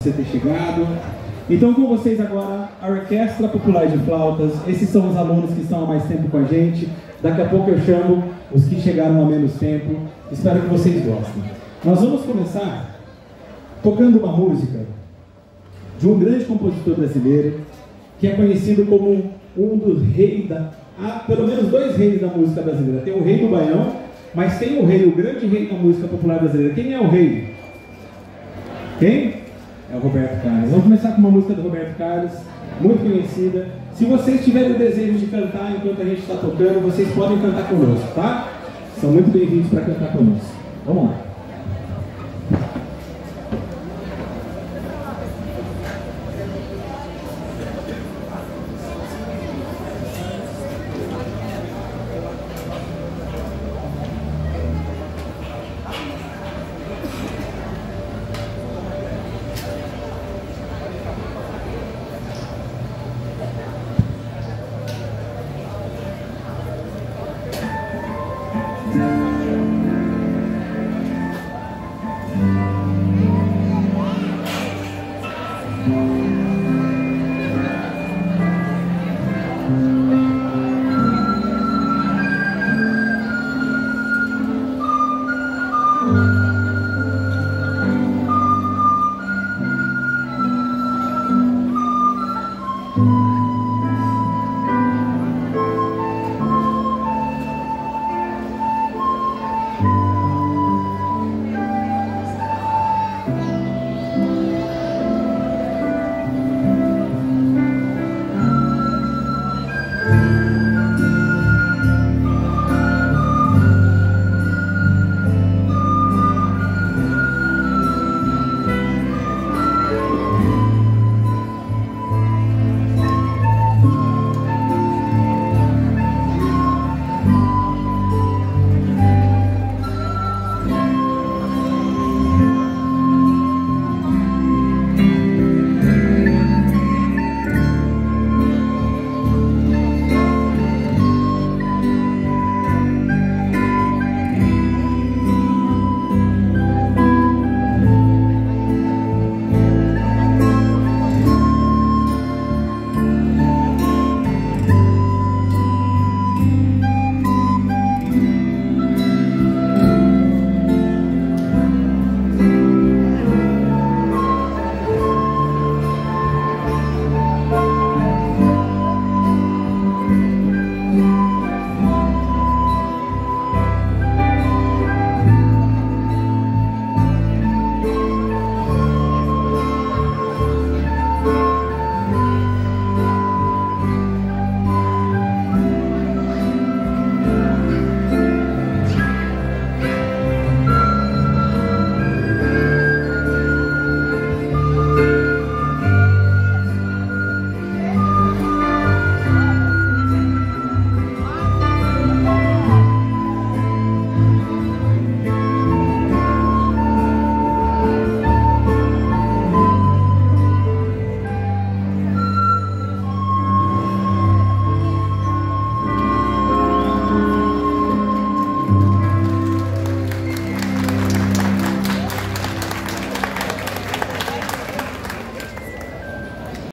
Você ter chegado. Então, com vocês agora, a Orquestra Popular de Flautas. Esses são os alunos que estão há mais tempo com a gente. Daqui a pouco eu chamo os que chegaram há menos tempo. Espero que vocês gostem. Nós vamos começar tocando uma música de um grande compositor brasileiro, que é conhecido como um dos reis há pelo menos dois reis da música brasileira. Tem o rei do Baião, mas tem o rei, o grande rei da música popular brasileira. Quem é o rei? Quem? É o Roberto Carlos. Vamos começar com uma música do Roberto Carlos, muito conhecida. Se vocês tiverem o desejo de cantar enquanto a gente está tocando, vocês podem cantar conosco, tá? São muito bem-vindos para cantar conosco. Vamos lá.